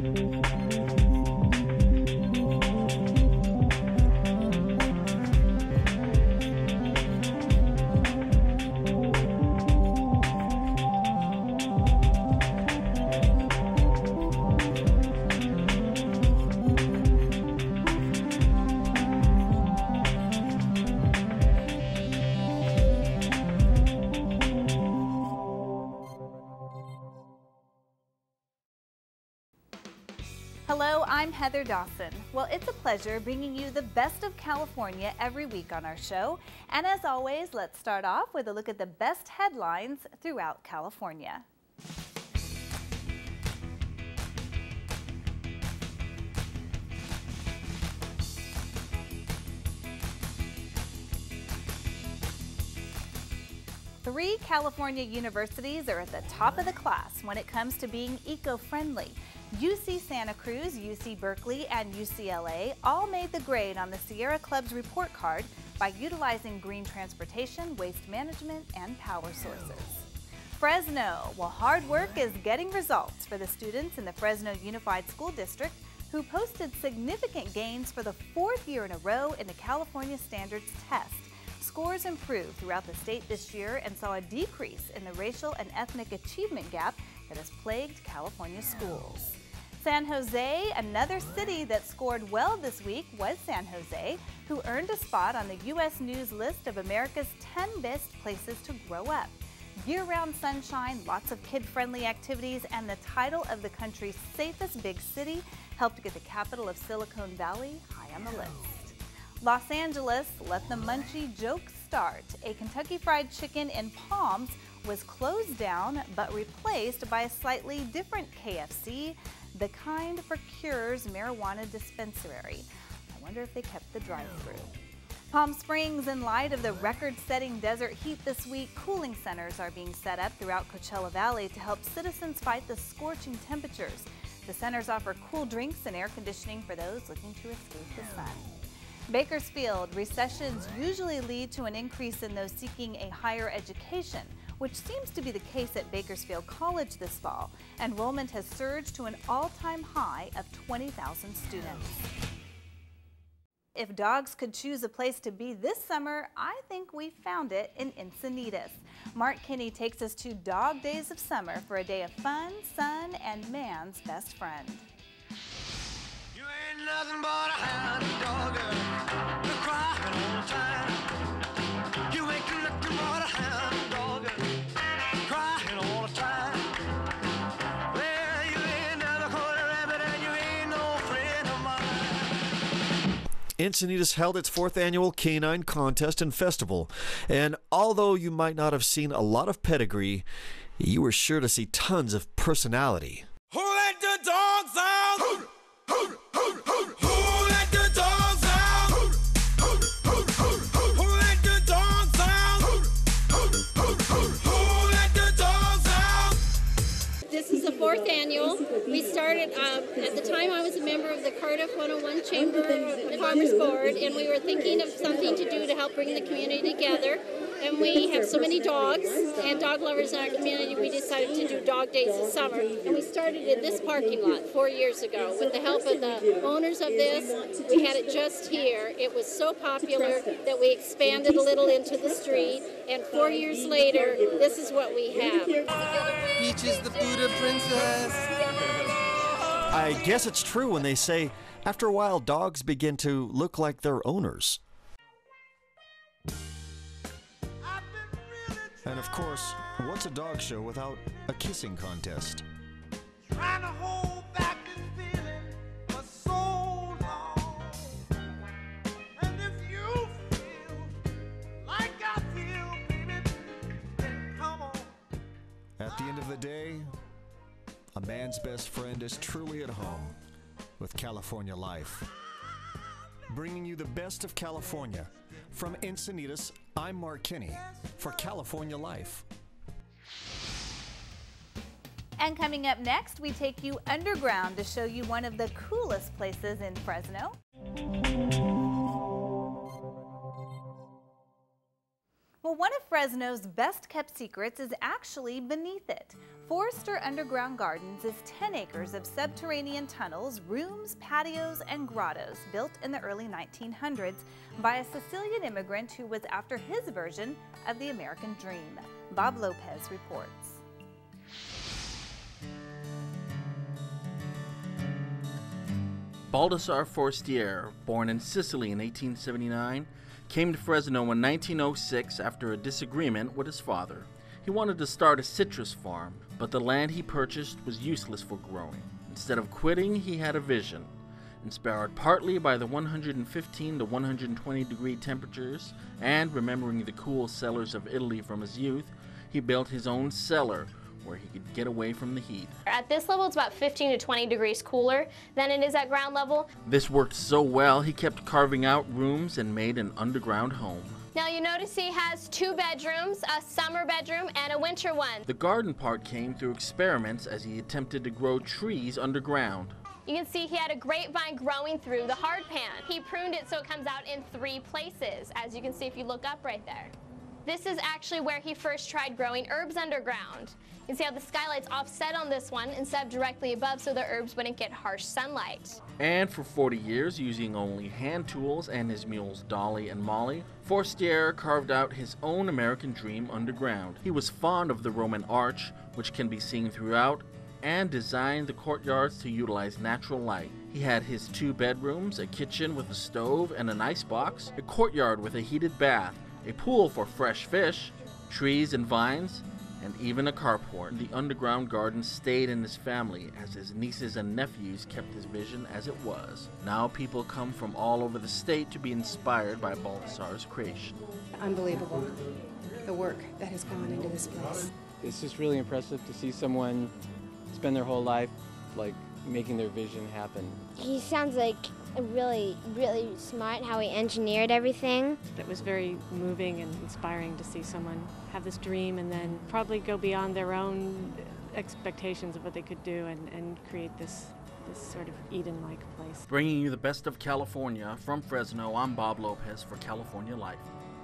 Hello, I'm Heather Dawson. Well, it's a pleasure bringing you the best of California every week on our show. And as always, let's start off with a look at the best headlines throughout California. Three California universities are at the top of the class when it comes to being eco-friendly. UC Santa Cruz, UC Berkeley, and UCLA all made the grade on the Sierra Club's report card by utilizing green transportation, waste management, and power sources. Fresno, well, hard work is getting results for the students in the Fresno Unified School District who posted significant gains for the fourth year in a row in the California Standards Test. Scores improved throughout the state this year and saw a decrease in the racial and ethnic achievement gap that has plagued California schools. San Jose, another city that scored well this week, was San Jose, who earned a spot on the U.S. News list of America's 10 best places to grow up. Year-round sunshine, lots of kid-friendly activities, and the title of the country's safest big city helped get the capital of Silicon Valley high on the list. Los Angeles, let the munchie joke start. A Kentucky Fried Chicken in Palms was closed down but replaced by a slightly different KFC, the kind for Cure's marijuana dispensary. I wonder if they kept the drive-thru. Palm Springs, in light of the record-setting desert heat this week, cooling centers are being set up throughout Coachella Valley to help citizens fight the scorching temperatures. The centers offer cool drinks and air conditioning for those looking to escape the sun. Bakersfield, recessions usually lead to an increase in those seeking a higher education, which seems to be the case at Bakersfield College this fall. Enrollment has surged to an all-time high of 20,000 students. If dogs could choose a place to be this summer, I think we found it in Encinitas. Mark Kinney takes us to Dog Days of Summer for a day of fun, sun, and man's best friend. You ain't nothing but a hound dog, you're crying all the time. You ain't nothing but a hound dog, crying all the time. Well, you ain't never caught a rabbit and you ain't no friend of mine. Encinitas held its 4th annual Canine Contest and Festival, and although you might not have seen a lot of pedigree, you were sure to see tons of personality. Who let the dogs out? Who let the dogs out? Who let the dogs out? Who let the dogs out? This is the 4th annual. We started, at the time I was a member of the Cardiff 101 Chamber of Commerce Board, and we were thinking of something to do to help bring the community together. And we have so many dogs and dog lovers in our community, we decided to do Dog Days of Summer. And we started in this parking lot 4 years ago. With the help of the owners of this, we had it just here. It was so popular that we expanded a little into the street. And 4 years later, this is what we have. Peaches the Buddha princess. I guess it's true when they say, after a while, dogs begin to look like their owners. And of course, what's a dog show without a kissing contest? Trying to hold back this feeling for so long. And if you feel like I feel, baby, then come on. At the end of the day, a man's best friend is truly at home with California Life. Bringing you the best of California. From Encinitas, I'm Mark Kinney for California Life. And coming up next, we take you underground to show you one of the coolest places in Fresno. Well, one of Fresno's best-kept secrets is actually beneath it. Forester Underground Gardens is 10 acres of subterranean tunnels, rooms, patios, and grottos built in the early 1900s by a Sicilian immigrant who was after his version of the American dream. Bob Lopez reports. Baldassare Forestier, born in Sicily in 1879, came to Fresno in 1906 after a disagreement with his father. He wanted to start a citrus farm, but the land he purchased was useless for growing. Instead of quitting, he had a vision. Inspired partly by the 115 to 120 degree temperatures and remembering the cool cellars of Italy from his youth, he built his own cellar where he could get away from the heat. At this level, it's about 15 to 20 degrees cooler than it is at ground level. This worked so well, he kept carving out rooms and made an underground home. Now you notice he has 2 bedrooms, a summer bedroom and a winter one. The garden part came through experiments as he attempted to grow trees underground. You can see he had a grapevine growing through the hard pan. He pruned it so it comes out in 3 places, as you can see if you look up right there. This is actually where he first tried growing herbs underground. You can see how the skylight's offset on this one instead of directly above so the herbs wouldn't get harsh sunlight. And for 40 years, using only hand tools and his mules Dolly and Molly, Forestier carved out his own American dream underground. He was fond of the Roman arch, which can be seen throughout, and designed the courtyards to utilize natural light. He had his 2 bedrooms, a kitchen with a stove and an icebox, a courtyard with a heated bath, a pool for fresh fish, trees and vines, and even a carport. The underground garden stayed in his family as his nieces and nephews kept his vision as it was. Now people come from all over the state to be inspired by Baldassare's creation. Unbelievable, the work that has gone into this place. It's just really impressive to see someone spend their whole life like making their vision happen. He sounds like really smart how he engineered everything. It was very moving and inspiring to see someone have this dream and then probably go beyond their own expectations of what they could do and create this sort of Eden-like place. Bringing you the best of California from Fresno, I'm Bob Lopez for California Life.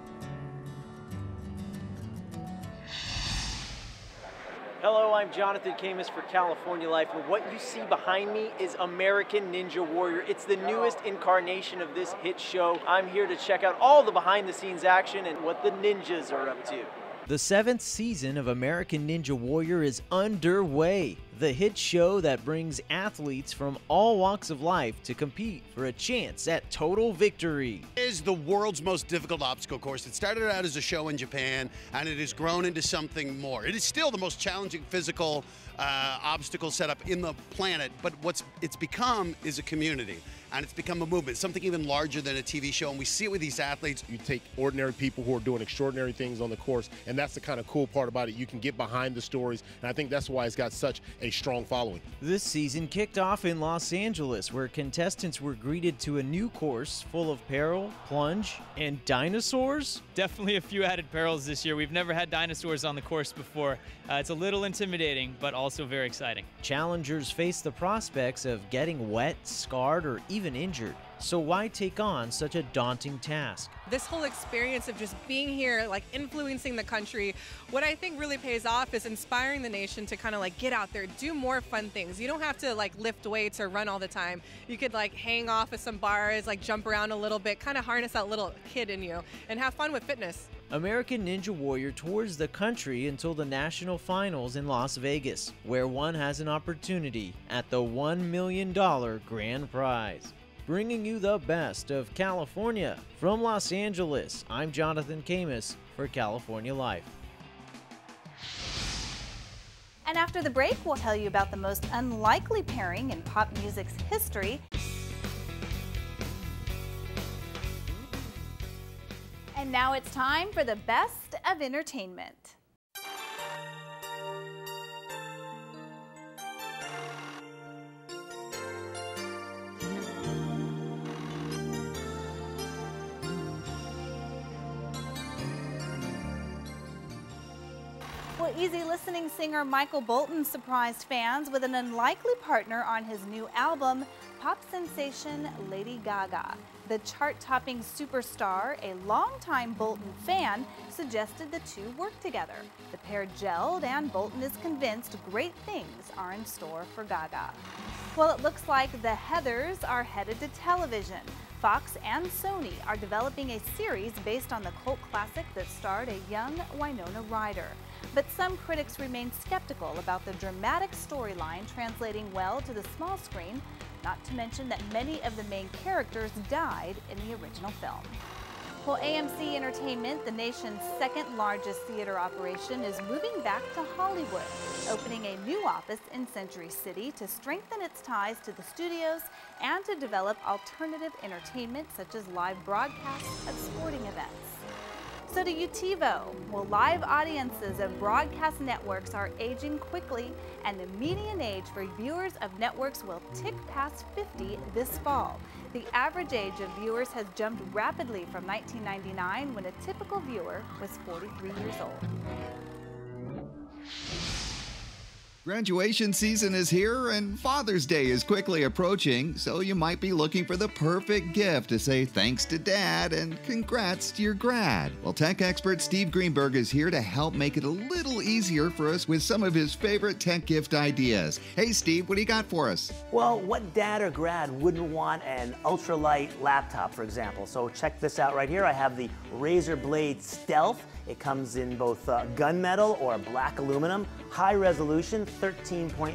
Hello, I'm Jonathan Camus for California Life, and what you see behind me is American Ninja Warrior. It's the newest incarnation of this hit show. I'm here to check out all the behind-the-scenes action and what the ninjas are up to. The 7th season of American Ninja Warrior is underway, the hit show that brings athletes from all walks of life to compete for a chance at total victory. It is the world's most difficult obstacle course. It started out as a show in Japan, and it has grown into something more. It is still the most challenging physical obstacle setup in the planet, but what it's become is a community. And it's become a movement, something even larger than a TV show, and we see it with these athletes. You take ordinary people who are doing extraordinary things on the course, and that's the kind of cool part about it. You can get behind the stories, and I think that's why it's got such a strong following. This season kicked off in Los Angeles, where contestants were greeted to a new course full of peril, plunge, and dinosaurs. Definitely a few added perils this year. We've never had dinosaurs on the course before. It's a little intimidating, but also very exciting. Challengers face the prospects of getting wet, scarred, or even injured. So why take on such a daunting task? This whole experience of just being here, like influencing the country, what I think really pays off is inspiring the nation to kind of like get out there, do more fun things. You don't have to like lift weights or run all the time. You could like hang off of some bars, like jump around a little bit, kind of harness that little kid in you and have fun with fitness. American Ninja Warrior tours the country until the national finals in Las Vegas, where one has an opportunity at the $1 million grand prize. Bringing you the best of California. From Los Angeles, I'm Jonathan Camus for California Life. And after the break, we'll tell you about the most unlikely pairing in pop music's history. And now it's time for the best of entertainment. Well, easy listening singer Michael Bolton surprised fans with an unlikely partner on his new album, pop sensation Lady Gaga. The chart-topping superstar, a longtime Bolton fan, suggested the two work together. The pair gelled, and Bolton is convinced great things are in store for Gaga. Well, it looks like the Heathers are headed to television. Fox and Sony are developing a series based on the cult classic that starred a young Winona Ryder. But some critics remain skeptical about the dramatic storyline translating well to the small screen, not to mention that many of the main characters died in the original film. Well, AMC Entertainment, the nation's second largest theater operation, is moving back to Hollywood, opening a new office in Century City to strengthen its ties to the studios and to develop alternative entertainment such as live broadcasts of sporting events. So to you, TiVo. Well, live audiences of broadcast networks are aging quickly, and the median age for viewers of networks will tick past 50 this fall. The average age of viewers has jumped rapidly from 1999, when a typical viewer was 43 years old. Graduation season is here and Father's Day is quickly approaching, so you might be looking for the perfect gift to say thanks to Dad and congrats to your grad. Well, tech expert Steve Greenberg is here to help make it a little easier for us with some of his favorite tech gift ideas. Hey Steve, what do you got for us? Well, what dad or grad wouldn't want an ultralight laptop, for example? So check this out right here. I have the Razer Blade Stealth. It comes in both gunmetal or black aluminum, high resolution, 13.3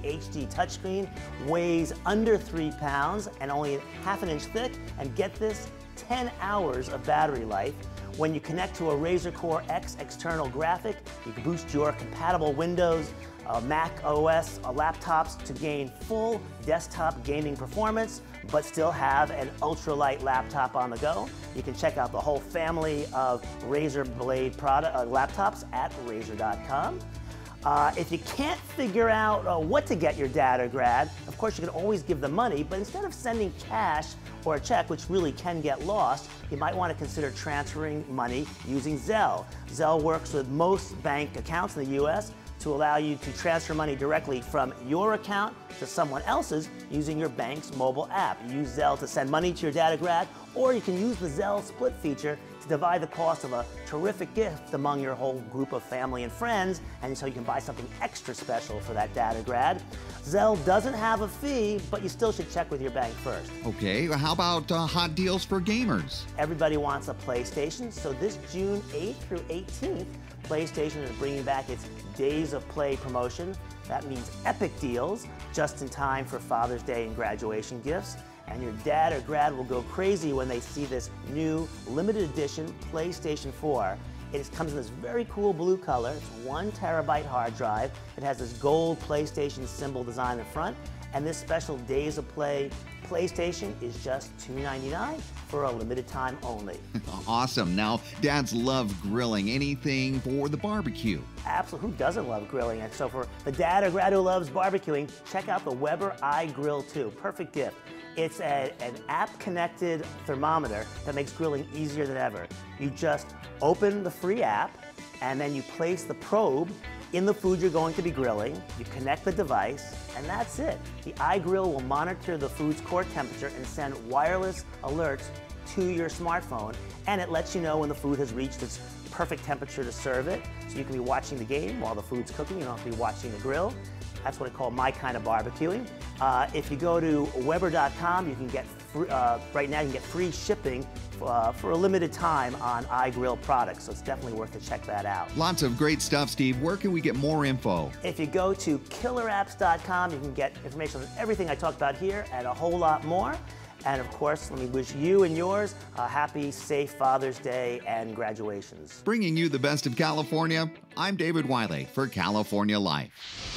HD touchscreen, weighs under 3 pounds and only ½ inch thick, and get this, 10 hours of battery life. When you connect to a Razer Core X external graphic, you can boost your compatible Windows, Mac OS laptops to gain full desktop gaming performance, but still have an ultralight laptop on the go. You can check out the whole family of Razer Blade laptops at Razer.com. If you can't figure out what to get your dad or grad, of course you can always give them money, but instead of sending cash or a check, which really can get lost, you might want to consider transferring money using Zelle. Zelle works with most bank accounts in the US to allow you to transfer money directly from your account to someone else's using your bank's mobile app. You use Zelle to send money to your dad or grad, or you can use the Zelle split feature to divide the cost of a terrific gift among your whole group of family and friends, and so you can buy something extra special for that dad or grad. Zelle doesn't have a fee, but you still should check with your bank first. Okay, how about hot deals for gamers? Everybody wants a PlayStation, so this June 8th through 18th, PlayStation is bringing back its Days of Play promotion. That means epic deals just in time for Father's Day and graduation gifts. And your dad or grad will go crazy when they see this new limited edition PlayStation 4. It comes in this very cool blue color. It's 1 terabyte hard drive. It has this gold PlayStation symbol design in front. And this special Days of Play PlayStation is just $2.99 for a limited time only. Awesome. Now, dads love grilling. Anything for the barbecue? Absolutely. Who doesn't love grilling? And so for the dad or grad who loves barbecuing, check out the Weber iGrill 2. Perfect gift. It's an app-connected thermometer that makes grilling easier than ever. You just open the free app, and then you place the probe in the food you're going to be grilling. You connect the device, and that's it. The iGrill will monitor the food's core temperature and send wireless alerts to your smartphone, and it lets you know when the food has reached its perfect temperature to serve it. So you can be watching the game while the food's cooking. You don't have to be watching the grill. That's what I call my kind of barbecuing. If you go to Weber.com, you can get right now you can get free shipping for a limited time on iGrill products. So it's definitely worth to check that out. Lots of great stuff, Steve. Where can we get more info? If you go to killerapps.com, you can get information on everything I talked about here and a whole lot more. And of course, let me wish you and yours a happy, safe Father's Day and graduations. Bringing you the best of California, I'm David Wiley for California Life.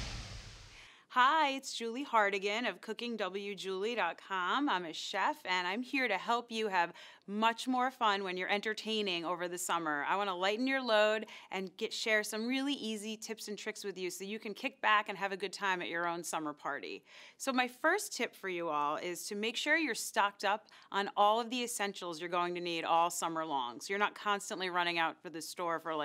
Hi, it's Julie Hardigan of CookingWJulie.com. I'm a chef, and I'm here to help you have much more fun when you're entertaining over the summer. I want to lighten your load and share some really easy tips and tricks with you so you can kick back and have a good time at your own summer party. So my first tip for you all is to make sure you're stocked up on all of the essentials you're going to need all summer long, so you're not constantly running out for the store for like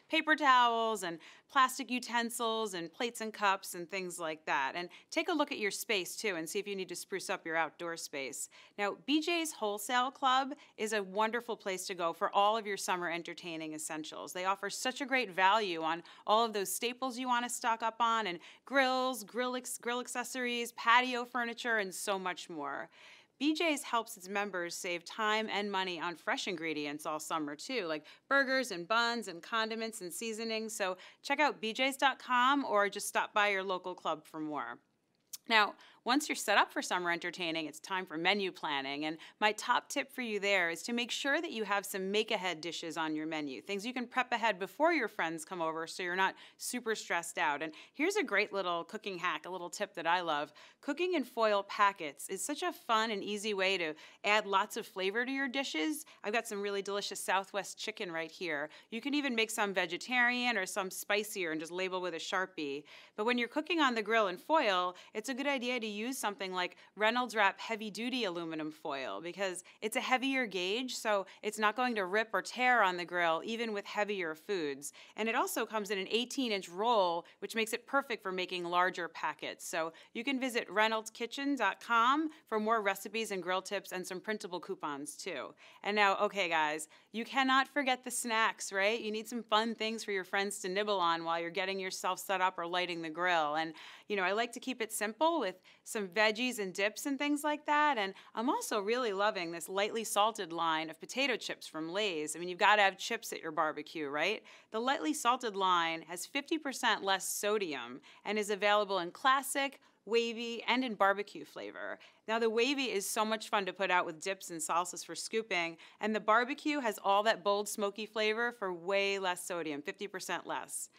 paper towels and plastic utensils and plates and cups and things like that. And take a look at your space too and see if you need to spruce up your outdoor space. Now, BJ's Wholesale Club is a wonderful place to go for all of your summer entertaining essentials. They offer such a great value on all of those staples you want to stock up on, and grills, grill accessories, patio furniture, and so much more. BJ's helps its members save time and money on fresh ingredients all summer too, like burgers and buns and condiments and seasonings. So check out bjs.com or just stop by your local club for more. Now, once you're set up for summer entertaining, it's time for menu planning. And my top tip for you there is to make sure that you have some make-ahead dishes on your menu, things you can prep ahead before your friends come over so you're not super stressed out. And here's a great little cooking hack, a little tip that I love. Cooking in foil packets is such a fun and easy way to add lots of flavor to your dishes. I've got some really delicious Southwest chicken right here. You can even make some vegetarian or some spicier and just label with a Sharpie. But when you're cooking on the grill in foil, it's a good idea to use something like Reynolds Wrap heavy duty aluminum foil because it's a heavier gauge, so it's not going to rip or tear on the grill even with heavier foods. And it also comes in an 18-inch roll, which makes it perfect for making larger packets. So you can visit reynoldskitchen.com for more recipes and grill tips and some printable coupons too. And now, okay guys, you cannot forget the snacks, right? You need some fun things for your friends to nibble on while you're getting yourself set up or lighting the grill. And I like to keep it simple with some veggies and dips and things like that. And I'm also really loving this lightly salted line of potato chips from Lay's. I mean, you've got to have chips at your barbecue, right? The lightly salted line has 50% less sodium and is available in classic, wavy, and in barbecue flavor. Now, the wavy is so much fun to put out with dips and salsas for scooping, and the barbecue has all that bold, smoky flavor for way less sodium, 50% less.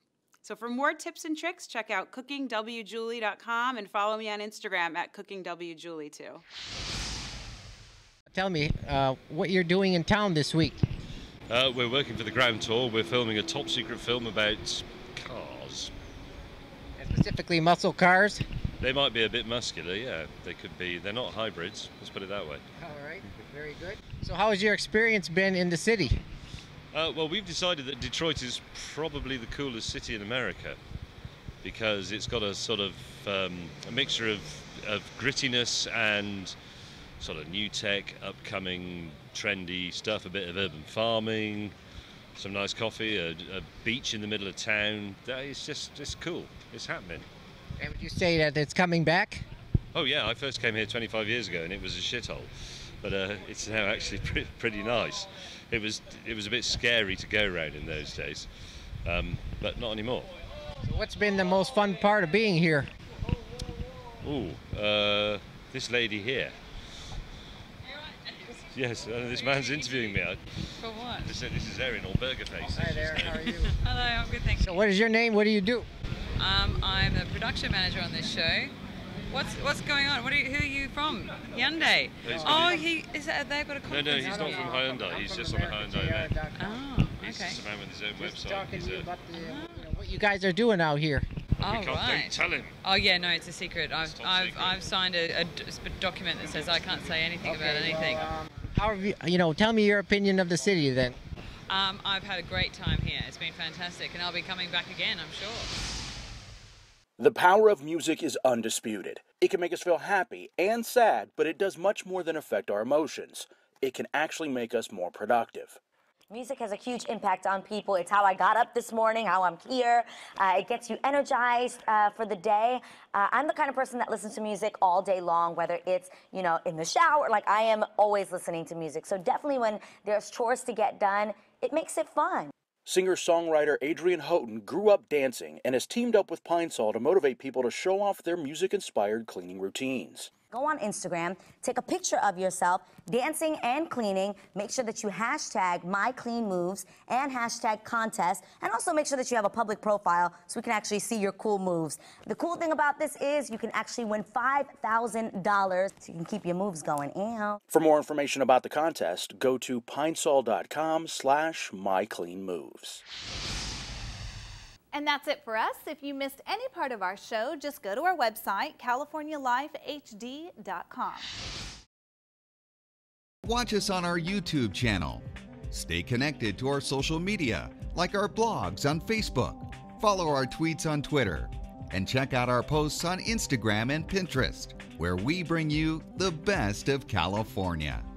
So for more tips and tricks, check out cookingwjulie.com and follow me on Instagram at cookingwjulie too. Tell me what you're doing in town this week. We're working for the Grand Tour. We're filming a top secret film about cars. And specifically muscle cars? They might be a bit muscular, yeah. They could be. They're not hybrids, let's put it that way. All right, very good. So how has your experience been in the city? Well, we've decided that Detroit is probably the coolest city in America because it's got a sort of a mixture of grittiness and sort of new tech, upcoming, trendy stuff, a bit of urban farming, some nice coffee, a beach in the middle of town. It's just cool. It's happening. And would you say that it's coming back? Oh yeah, I first came here 25 years ago and it was a shithole, but it's now actually pretty nice. It was a bit scary to go around in those days, but not anymore. So what's been the most fun part of being here? Ooh, this lady here. Yes, this man's interviewing me. For what? This is Erin, or Burger Face. Hi there, how are you? Hello, I'm good, thank you. So what is your name? What do you do? I'm the production manager on this show. What's going on? Who are you from? Hyundai. They've got a conference. No, he's not from Hyundai. He's just on the Hyundai event. Oh, okay. He's just a man with his own website. Talking to you about what you guys are doing out here. Oh, don't right. tell him. Oh yeah, no, it's a secret. I've signed a document that says I can't say anything about anything. How have you? Tell me your opinion of the city then. I've had a great time here. It's been fantastic, and I'll be coming back again, I'm sure. The power of music is undisputed. It can make us feel happy and sad, but it does much more than affect our emotions. It can actually make us more productive. Music has a huge impact on people. It's how I got up this morning, how I'm here. It gets you energized for the day. I'm the kind of person that listens to music all day long, whether it's, in the shower. Like, I am always listening to music. So definitely when there's chores to get done, it makes it fun. Singer-songwriter Adrienne Houghton grew up dancing and has teamed up with Pine Sol to motivate people to show off their music-inspired cleaning routines. Go on Instagram, take a picture of yourself dancing and cleaning. Make sure that you hashtag #MyCleanMoves and hashtag contest, and also make sure that you have a public profile so we can actually see your cool moves. The cool thing about this is you can actually win $5,000 so you can keep your moves going. Ew. For more information about the contest, go to pinesol.com/mycleanmoves. And that's it for us. If you missed any part of our show, just go to our website, californialifehd.com. Watch us on our YouTube channel. Stay connected to our social media. Like our blogs on Facebook, follow our tweets on Twitter, and check out our posts on Instagram and Pinterest, where we bring you the best of California.